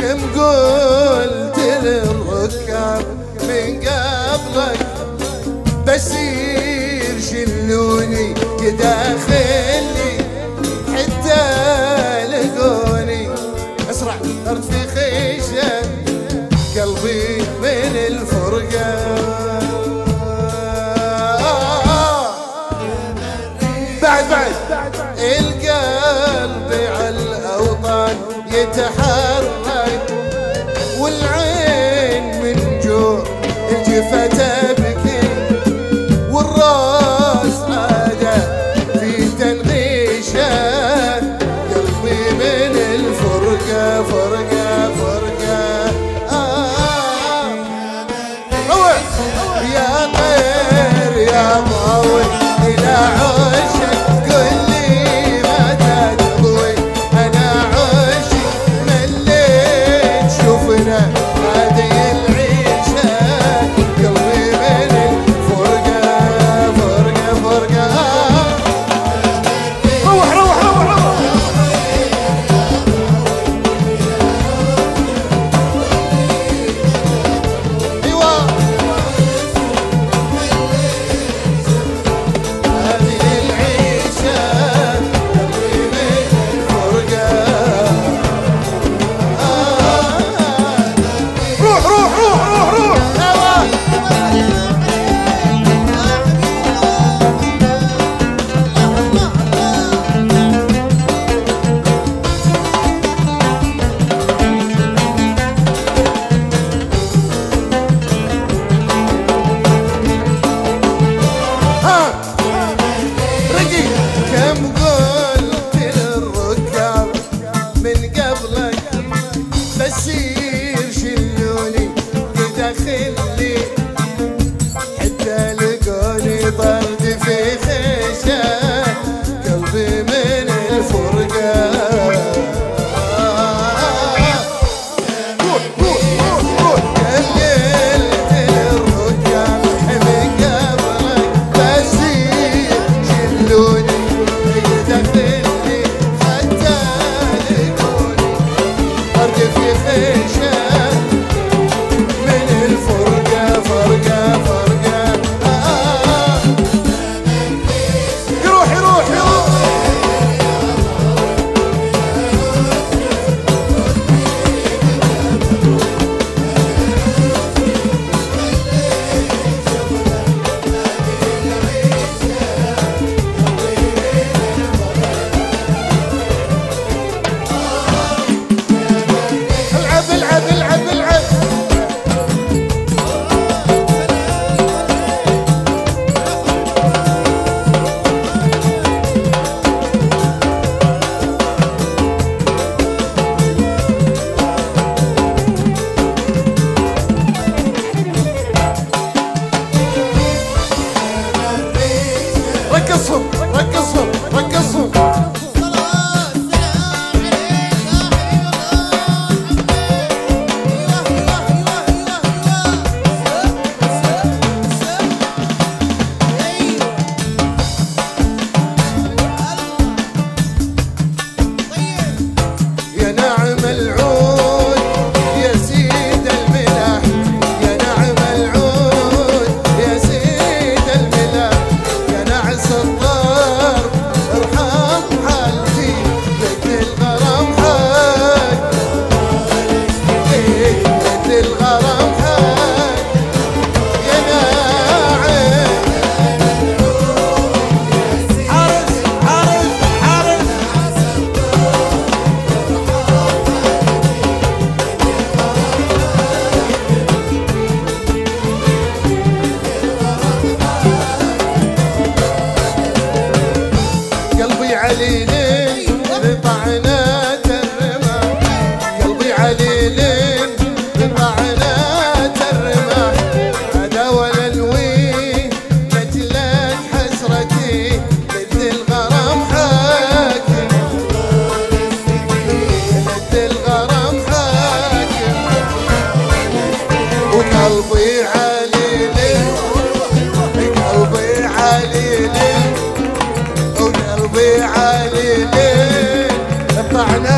كم قلت للركاب من قبلك بس يرشلوني يداخلني حتى لقوني اسرع صرت في خيشه قلبي من الفرقه بعد القلب على الاوطان يتحرك والعين من جوع الجفا تبكي والراس عاده في تنغيشه قلبي من الفرقه فرقه يا طير يا طاول الى عشق قل لي متى تضوي انا عشق مليت شوفنا هذه العيشه قلبي من الفرقه روح ايوه رقصهم يا نعم العود يا سيد الملاح يا نعم العود يا سيد الملاح يا نعس الضرب ارحم حالتي لك الغرام حق لك الغرام حق يا ناعم حارس قلبي عليلين بطعنات الرماح قلبي عليلين بطعنات الرماح هذا ولا الوين مثلك حسرتي لد الغرام حاكم لد الغرام حاكم وقلبي عليلين قلبي عليلين قلبي عليلين طعنات